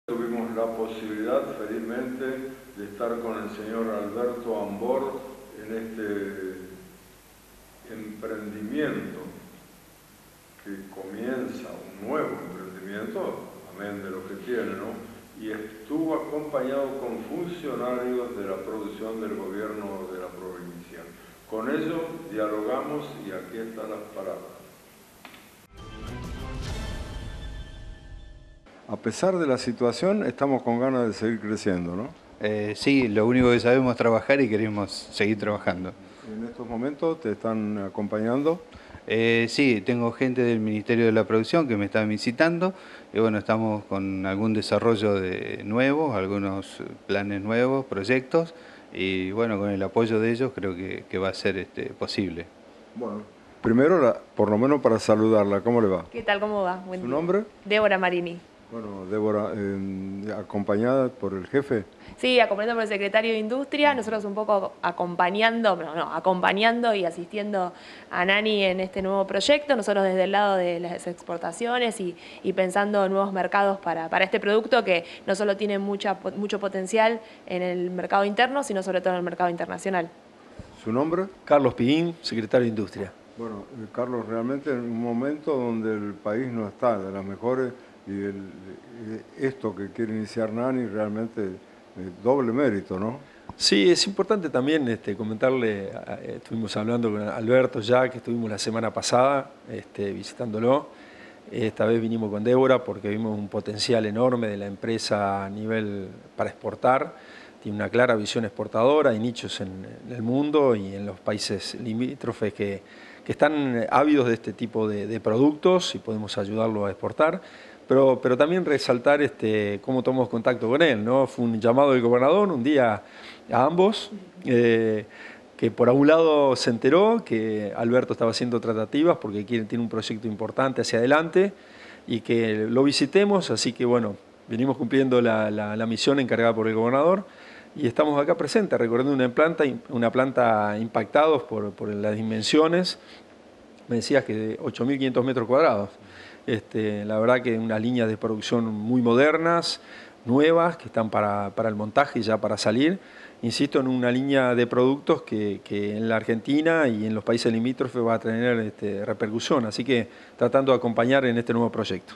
Tuvimos la posibilidad, felizmente, de estar con el señor Alberto Ambor en este emprendimiento que comienza, un nuevo emprendimiento, amén de lo que tiene, ¿no? Y estuvo acompañado con funcionarios de la producción del gobierno de la provincia. Con ellos dialogamos y aquí están las palabras. A pesar de la situación, estamos con ganas de seguir creciendo, ¿no? Sí, lo único que sabemos es trabajar y queremos seguir trabajando. ¿En estos momentos te están acompañando? Sí, tengo gente del Ministerio de la Producción que me está visitando y bueno, estamos con algún desarrollo nuevo, algunos planes nuevos, proyectos y bueno, con el apoyo de ellos creo que va a ser posible. Bueno, primero, por lo menos para saludarla, ¿cómo le va? ¿Qué tal? ¿Cómo va? Buen ¿Su día. nombre? Débora Marini. Bueno, Débora, acompañada por el jefe. Sí, acompañando por el secretario de Industria, nosotros un poco acompañando y asistiendo a Nani en este nuevo proyecto, nosotros desde el lado de las exportaciones y pensando en nuevos mercados para este producto que no solo tiene mucho potencial en el mercado interno, sino sobre todo en el mercado internacional. ¿Su nombre? Carlos Piguín, secretario de Industria. Bueno, Carlos, realmente en un momento donde el país no está de las mejores y esto que quiere iniciar Nani realmente doble mérito, ¿no? Sí, es importante también comentarle, estuvimos hablando con Alberto ya, que estuvimos la semana pasada visitándolo. Esta vez vinimos con Débora porque vimos un potencial enorme de la empresa a nivel para exportar. Tiene una clara visión exportadora, hay nichos en el mundo y en los países limítrofes que están ávidos de este tipo de productos y podemos ayudarlo a exportar. Pero también resaltar cómo tomamos contacto con él, ¿no? Fue un llamado del gobernador un día a ambos, que por un lado se enteró que Alberto estaba haciendo tratativas porque tiene un proyecto importante hacia adelante y que lo visitemos, así que bueno, venimos cumpliendo la misión encargada por el gobernador y estamos acá presentes, recorriendo una planta impactados por las dimensiones. Me decías que de 8.500 metros cuadrados. La verdad que unas líneas de producción muy modernas, nuevas, que están para el montaje y ya para salir. Insisto, en una línea de productos que en la Argentina y en los países limítrofes va a tener repercusión. Así que tratando de acompañar en este nuevo proyecto.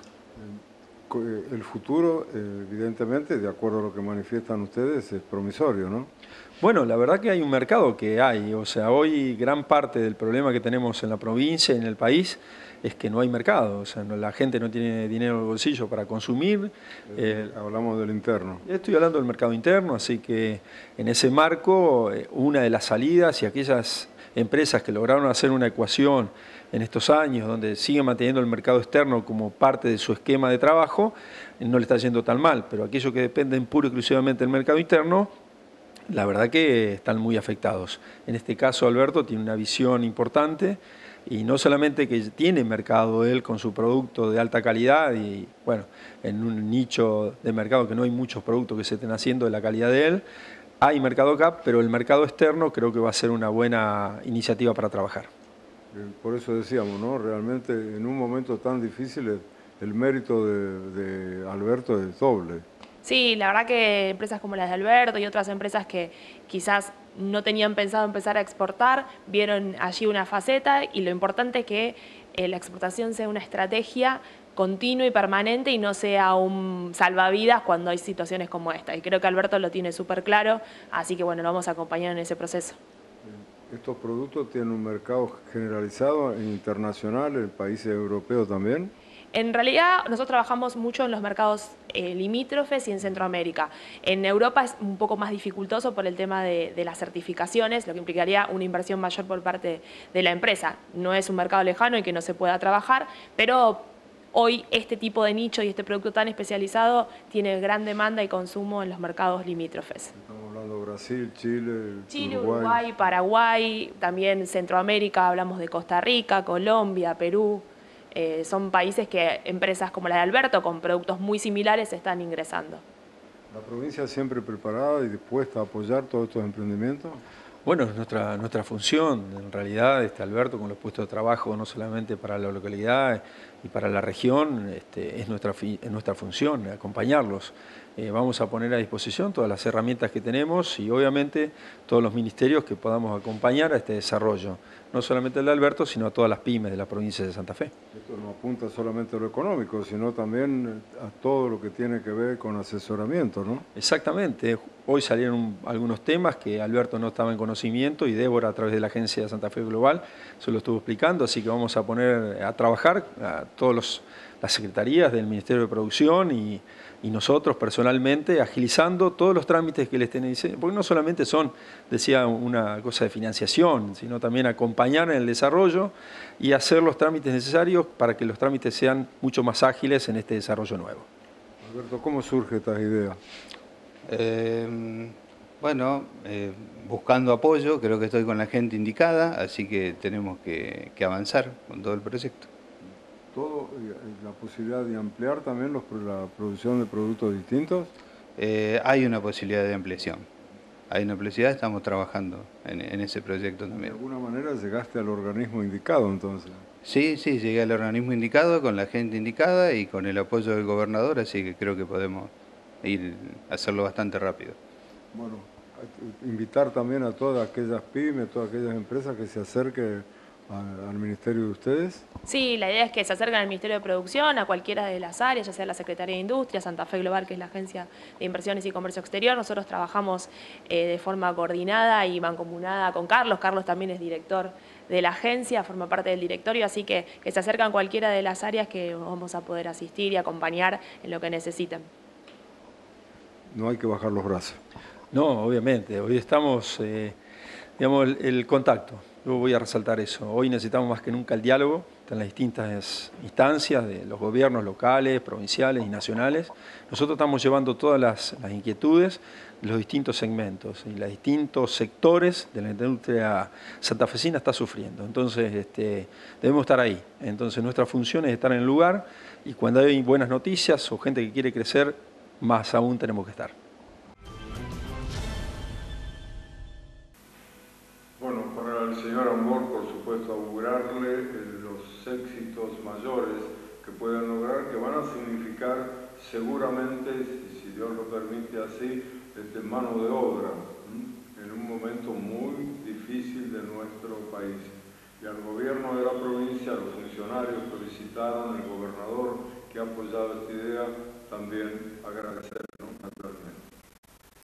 El futuro, evidentemente, de acuerdo a lo que manifiestan ustedes, es promisorio, ¿no? Bueno, la verdad que hay un mercado que hay. O sea, hoy gran parte del problema que tenemos en la provincia y en el país es que no hay mercado. O sea, la gente no tiene dinero en el bolsillo para consumir. Hablamos del interno. Estoy hablando del mercado interno, así que en ese marco, una de las salidas y aquellas empresas que lograron hacer una ecuación en estos años, donde siguen manteniendo el mercado externo como parte de su esquema de trabajo, no le está yendo tan mal, pero aquellos que dependen puro y exclusivamente del mercado interno, la verdad que están muy afectados. En este caso Alberto tiene una visión importante y no solamente que tiene mercado él con su producto de alta calidad y bueno, en un nicho de mercado que no hay muchos productos que se estén haciendo de la calidad de él, hay mercado acá, pero el mercado externo creo que va a ser una buena iniciativa para trabajar. Por eso decíamos, ¿no? Realmente en un momento tan difícil el mérito de Alberto es doble. Sí, la verdad que empresas como las de Alberto y otras empresas que quizás no tenían pensado empezar a exportar, vieron allí una faceta y lo importante es que la exportación sea una estrategia continua y permanente y no sea un salvavidas cuando hay situaciones como esta. Y creo que Alberto lo tiene súper claro, así que bueno, lo vamos a acompañar en ese proceso. ¿Estos productos tienen un mercado generalizado e internacional, en países europeos también? En realidad nosotros trabajamos mucho en los mercados limítrofes y en Centroamérica. En Europa es un poco más dificultoso por el tema de las certificaciones, lo que implicaría una inversión mayor por parte de la empresa. No es un mercado lejano y que no se pueda trabajar, pero hoy este tipo de nicho y este producto tan especializado tiene gran demanda y consumo en los mercados limítrofes. Estamos hablando de Brasil, Chile, Uruguay, Paraguay, también Centroamérica, hablamos de Costa Rica, Colombia, Perú. Son países que empresas como la de Alberto, con productos muy similares, están ingresando. ¿La provincia siempre preparada y dispuesta a apoyar todos estos emprendimientos? Bueno, es nuestra función, en realidad, Alberto, con los puestos de trabajo, no solamente para la localidad y para la región es nuestra función acompañarlos. Vamos a poner a disposición todas las herramientas que tenemos y obviamente todos los ministerios que podamos acompañar a este desarrollo, no solamente el de Alberto, sino a todas las pymes de la provincia de Santa Fe. Esto no apunta solamente a lo económico, sino también a todo lo que tiene que ver con asesoramiento, ¿no? Exactamente. Hoy salieron algunos temas que Alberto no estaba en conocimiento y Débora a través de la agencia de Santa Fe Global se lo estuvo explicando, así que vamos a poner a trabajar a todas las secretarías del Ministerio de Producción y nosotros personalmente agilizando todos los trámites que les tienen, porque no solamente son, decía, una cosa de financiación, sino también acompañar en el desarrollo y hacer los trámites necesarios para que los trámites sean mucho más ágiles en este desarrollo nuevo. Alberto, ¿cómo surge esta idea? Buscando apoyo, creo que estoy con la gente indicada, así que tenemos que avanzar con todo el proyecto. ¿Todo la posibilidad de ampliar también la producción de productos distintos? Hay una posibilidad de ampliación. Hay una posibilidad, estamos trabajando en ese proyecto también. De alguna manera llegaste al organismo indicado entonces. Sí, llegué al organismo indicado, con la gente indicada y con el apoyo del gobernador, así que creo que podemos hacerlo bastante rápido. Bueno, invitar también a todas aquellas pymes, todas aquellas empresas que se acerquen al ministerio de ustedes. Sí, la idea es que se acerquen al Ministerio de Producción, a cualquiera de las áreas, ya sea la Secretaría de Industria, Santa Fe Global, que es la Agencia de Inversiones y Comercio Exterior. Nosotros trabajamos de forma coordinada y mancomunada con Carlos. Carlos también es director de la agencia, forma parte del directorio, así que se acercan cualquiera de las áreas que vamos a poder asistir y acompañar en lo que necesiten. No hay que bajar los brazos. No, obviamente. Hoy estamos, digamos, el contacto. Yo voy a resaltar eso. Hoy necesitamos más que nunca el diálogo en las distintas instancias de los gobiernos locales, provinciales y nacionales. Nosotros estamos llevando todas las inquietudes de los distintos segmentos y los distintos sectores de la industria santafesina está sufriendo. Entonces, debemos estar ahí. Entonces, nuestra función es estar en el lugar y cuando hay buenas noticias o gente que quiere crecer, más aún tenemos que estar. Bueno, para el señor Ambor, por supuesto, augurarle los éxitos mayores que puedan lograr, que van a significar seguramente, si Dios lo permite así, mano de obra, en un momento muy difícil de nuestro país. Y al gobierno de la provincia, a los funcionarios que visitaron, el gobernador que ha apoyado esta idea, también agradecer.